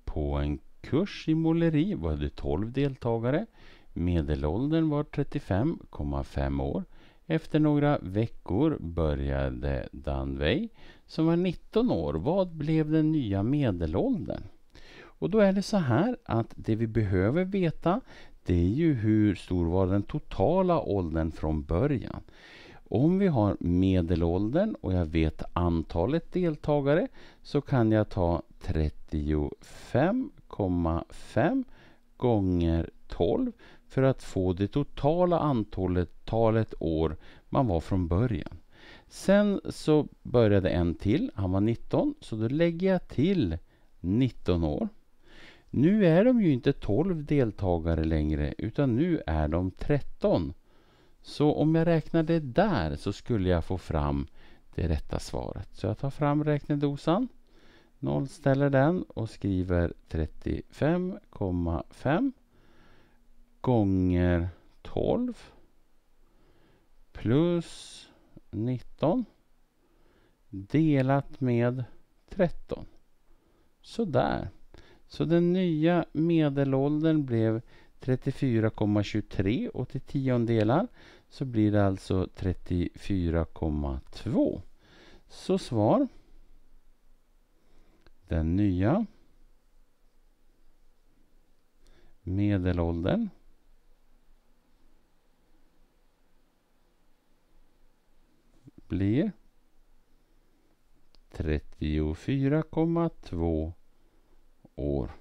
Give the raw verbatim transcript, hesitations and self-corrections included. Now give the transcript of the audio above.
på en kurs i måleri var det tolv deltagare. Medelåldern var trettiofem komma fem år. Efter några veckor började Danwei som var nitton år. Vad blev den nya medelåldern? Och då är det så här att det vi behöver veta, det är ju hur stor var den totala åldern från början. Om vi har medelåldern och jag vet antalet deltagare så kan jag ta trettiofem komma fem gånger tolv för att få det totala antalet talet år man var från början. Sen så började en till, han var nitton, så då lägger jag till nitton år. Nu är de ju inte tolv deltagare längre utan nu är de tretton. Så om jag räknar det där så skulle jag få fram det rätta svaret. Så jag tar fram räknedosan, nollställer den och skriver trettiofem komma fem gånger tolv plus nitton delat med tretton. Så där. Så den nya medelåldern blev trettiofyra komma tjugotre och till tiondelar så blir det alltså trettiofyra komma två. Så svar. Den nya medelåldern blir trettiofyra komma två år.